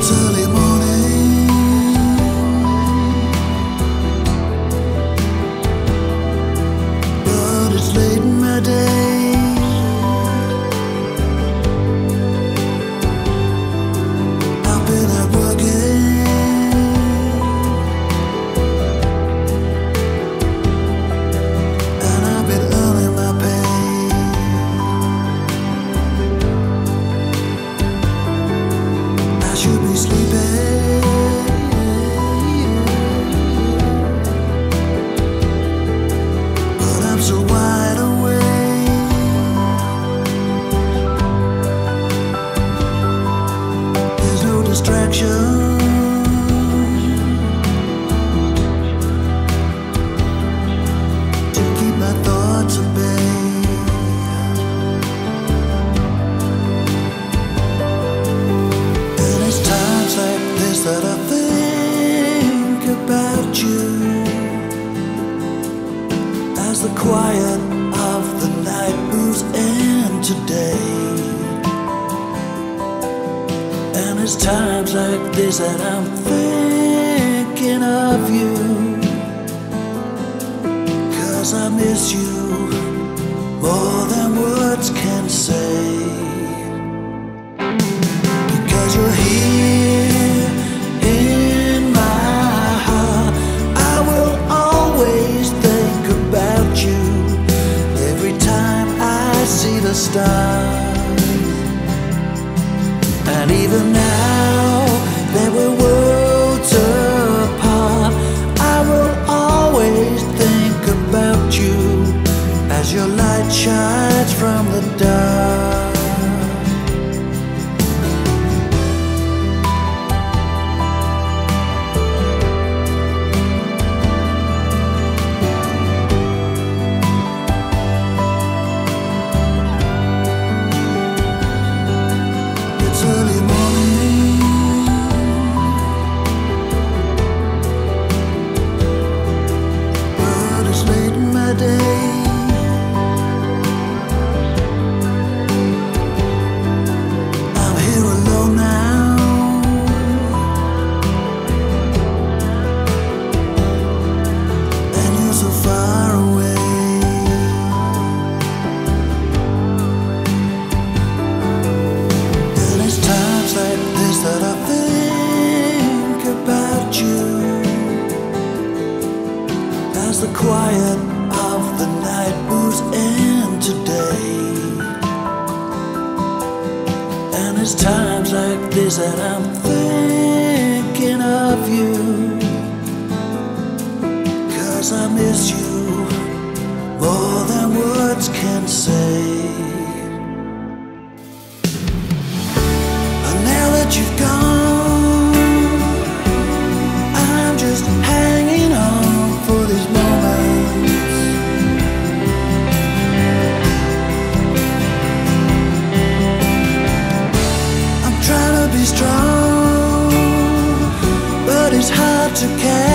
It's early morning, but it's late in my day. I've been out working, and I've been earning my pay. I should be sleeping, but I'm so wide awake. There's no distraction to keep my thoughts at bay. And it's times like this that I think about you, as the quiet of the night moves into day. And it's times like this that I'm thinking of you, 'cause I miss you more than words can say. Because you're here in my heart, I will always think about you every time I see the stars. And even now that we're worlds apart, I will always think about you as your light shines from the dark. It's early morning, but it's late in my day. I'm here alone now, and you're so far away. And it's times like this that I think about you, as the quiet of the night moves into day. And it's times like this that I'm thinking of you, 'cause I miss you more than words can say. And now that you've gone, I'm just hanging on for these moments. I'm trying to be strong, but it's hard to carry.